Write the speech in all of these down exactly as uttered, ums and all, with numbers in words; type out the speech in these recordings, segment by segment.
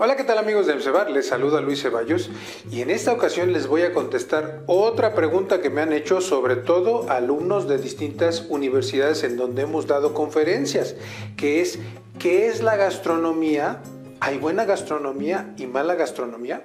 Hola, ¿qué tal amigos de EMCEBAR? Les saluda Luis Ceballos y en esta ocasión les voy a contestar otra pregunta que me han hecho, sobre todo alumnos de distintas universidades en donde hemos dado conferencias, que es, ¿qué es la gastronomía? ¿Hay buena gastronomía y mala gastronomía?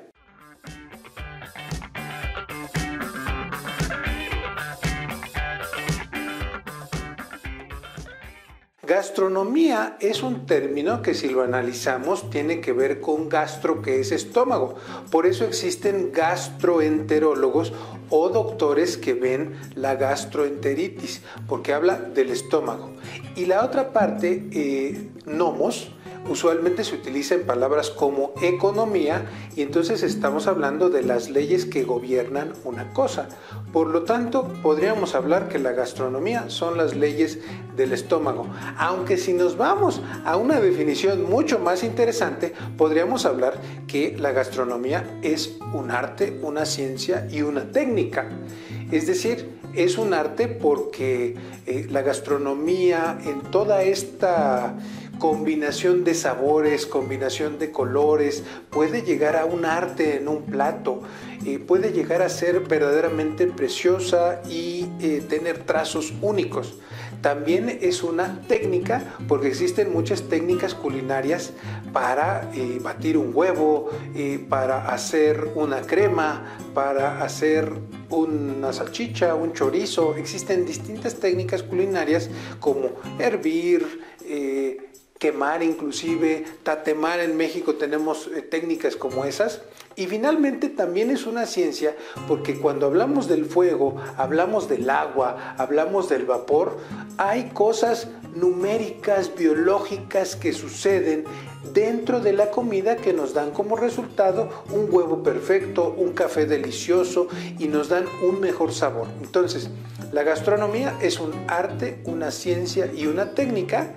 Gastronomía es un término que, si lo analizamos, tiene que ver con gastro, que es estómago. Por eso existen gastroenterólogos o doctores que ven la gastroenteritis, porque habla del estómago. Y la otra parte, eh, nomos, usualmente se utiliza en palabras como economía, y entonces estamos hablando de las leyes que gobiernan una cosa. Por lo tanto, podríamos hablar que la gastronomía son las leyes del estómago. Aunque si nos vamos a una definición mucho más interesante, podríamos hablar que la gastronomía es un arte, una ciencia y una técnica. Es decir, es un arte porque eh, la gastronomía, en toda esta combinación de sabores, combinación de colores, puede llegar a un arte en un plato, eh, puede llegar a ser verdaderamente preciosa y eh, tener trazos únicos. También es una técnica, porque existen muchas técnicas culinarias para eh, batir un huevo, eh, para hacer una crema, para hacer una salchicha, un chorizo. Existen distintas técnicas culinarias como hervir, eh, quemar, inclusive tatemar. En México tenemos eh, técnicas como esas. Y finalmente también es una ciencia, porque cuando hablamos del fuego, hablamos del agua, hablamos del vapor, hay cosas numéricas, biológicas que suceden dentro de la comida que nos dan como resultado un huevo perfecto, un café delicioso, y nos dan un mejor sabor. Entonces, la gastronomía es un arte, una ciencia y una técnica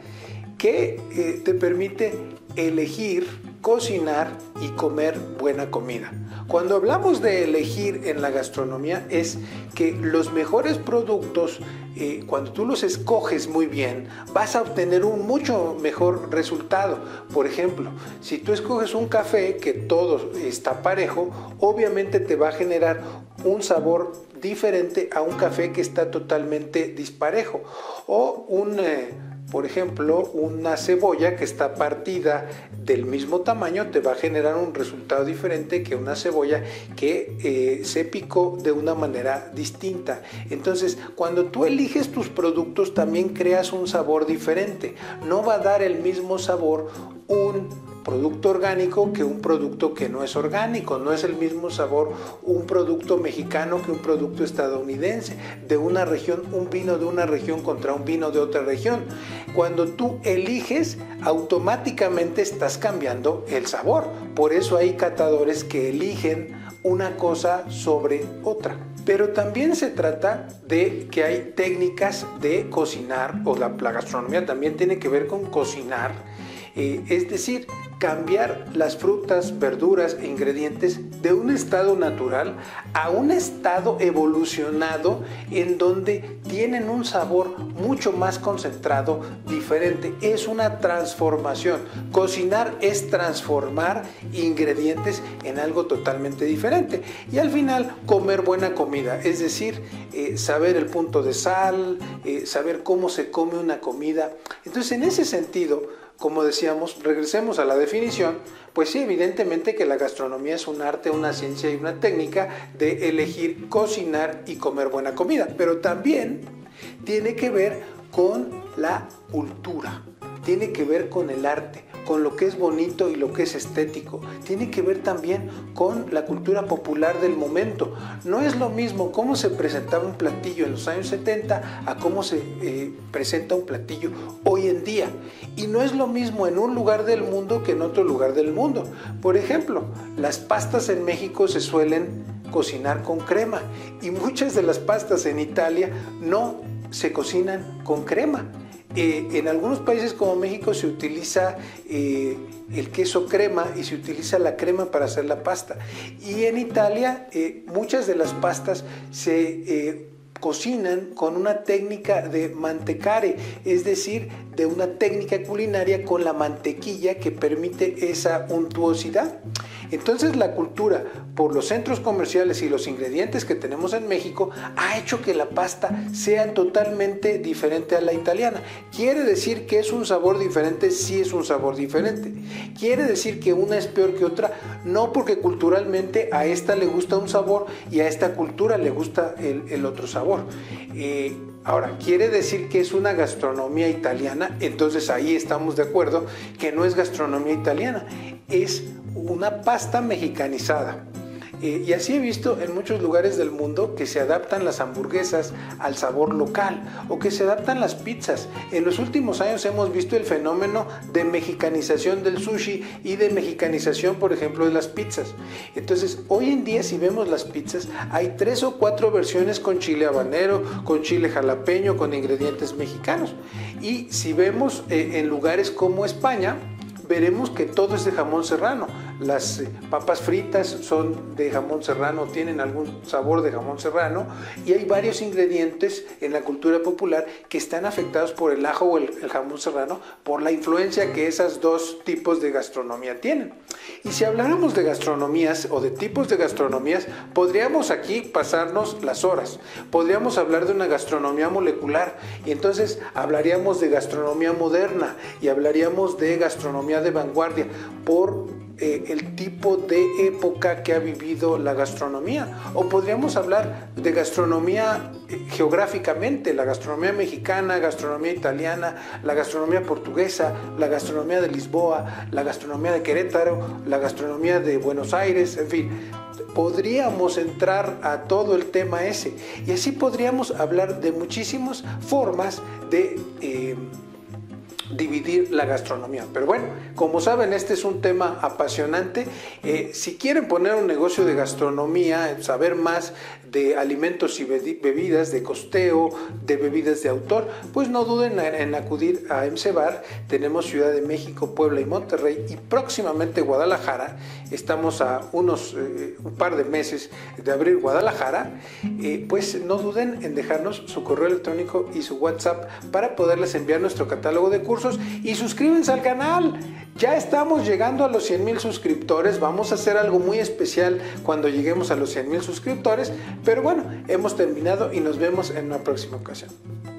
que eh, te permite elegir, cocinar y comer buena comida. Cuando hablamos de elegir en la gastronomía, es que los mejores productos, eh, cuando tú los escoges muy bien, vas a obtener un mucho mejor resultado. Por ejemplo, si tú escoges un café que todo está parejo, obviamente te va a generar un sabor diferente a un café que está totalmente disparejo. O un... Eh, Por ejemplo, una cebolla que está partida del mismo tamaño te va a generar un resultado diferente que una cebolla que eh, se picó de una manera distinta. Entonces, cuando tú eliges tus productos, también creas un sabor diferente. No va a dar el mismo sabor un producto orgánico que un producto que no es orgánico. No es el mismo sabor un producto mexicano que un producto estadounidense, de una región, un vino de una región contra un vino de otra región. Cuando tú eliges, automáticamente estás cambiando el sabor. Por eso hay catadores que eligen una cosa sobre otra. Pero también se trata de que hay técnicas de cocinar, o la, la gastronomía también tiene que ver con cocinar. Eh, es decir, cambiar las frutas, verduras e ingredientes de un estado natural a un estado evolucionado en donde tienen un sabor mucho más concentrado, diferente. Es una transformación. Cocinar es transformar ingredientes en algo totalmente diferente. Y al final, comer buena comida, es decir, eh, saber el punto de sal, eh, saber cómo se come una comida. Entonces, en ese sentido, como decíamos, regresemos a la definición, pues sí, evidentemente que la gastronomía es un arte, una ciencia y una técnica de elegir, cocinar y comer buena comida, pero también tiene que ver con la cultura, tiene que ver con el arte, con lo que es bonito y lo que es estético. Tiene que ver también con la cultura popular del momento. No es lo mismo cómo se presentaba un platillo en los años setenta a cómo se eh, presenta un platillo hoy en día. Y no es lo mismo en un lugar del mundo que en otro lugar del mundo. Por ejemplo, las pastas en México se suelen cocinar con crema, y muchas de las pastas en Italia no se cocinan con crema. Eh, en algunos países como México se utiliza eh, el queso crema y se utiliza la crema para hacer la pasta. Y en Italia eh, muchas de las pastas se eh, cocinan con una técnica de mantecare, es decir, de una técnica culinaria con la mantequilla que permite esa untuosidad. Entonces la cultura por los centros comerciales y los ingredientes que tenemos en México ha hecho que la pasta sea totalmente diferente a la italiana. ¿Quiere decir que es un sabor diferente? Sí, es un sabor diferente. ¿Quiere decir que una es peor que otra? No, porque culturalmente a esta le gusta un sabor y a esta cultura le gusta el, el otro sabor. Eh, Ahora, ¿quiere decir que es una gastronomía italiana? Entonces ahí estamos de acuerdo que no es gastronomía italiana, es una pasta mexicanizada. Eh, y así he visto en muchos lugares del mundo que se adaptan las hamburguesas al sabor local o que se adaptan las pizzas. En los últimos años hemos visto el fenómeno de mexicanización del sushi y de mexicanización, por ejemplo, de las pizzas. Entonces, hoy en día si vemos las pizzas, hay tres o cuatro versiones con chile habanero, con chile jalapeño, con ingredientes mexicanos. Y si vemos eh, en lugares como España, veremos que todo es de jamón serrano. Las papas fritas son de jamón serrano, tienen algún sabor de jamón serrano, y hay varios ingredientes en la cultura popular que están afectados por el ajo o el, el jamón serrano, por la influencia que esos dos tipos de gastronomía tienen. Y si habláramos de gastronomías o de tipos de gastronomías, podríamos aquí pasarnos las horas. Podríamos hablar de una gastronomía molecular, y entonces hablaríamos de gastronomía moderna y hablaríamos de gastronomía de vanguardia por eh, el tipo de época que ha vivido la gastronomía. O podríamos hablar de gastronomía eh, geográficamente, la gastronomía mexicana, gastronomía italiana, la gastronomía portuguesa, la gastronomía de Lisboa, la gastronomía de Querétaro, la gastronomía de Buenos Aires, en fin. Podríamos entrar a todo el tema ese, y así podríamos hablar de muchísimas formas de eh, dividir la gastronomía. Pero bueno, como saben, este es un tema apasionante. Eh, si quieren poner un negocio de gastronomía, saber más de alimentos y bebidas, de costeo, de bebidas de autor, pues no duden en, en acudir a EMCEBAR. Tenemos Ciudad de México, Puebla y Monterrey, y próximamente Guadalajara. Estamos a unos eh, un par de meses de abrir Guadalajara. Eh, pues no duden en dejarnos su correo electrónico y su WhatsApp para poderles enviar nuestro catálogo de cursos, y suscríbanse al canal. Ya estamos llegando a los cien mil suscriptores. Vamos a hacer algo muy especial cuando lleguemos a los cien mil suscriptores. Pero bueno, hemos terminado y nos vemos en una próxima ocasión.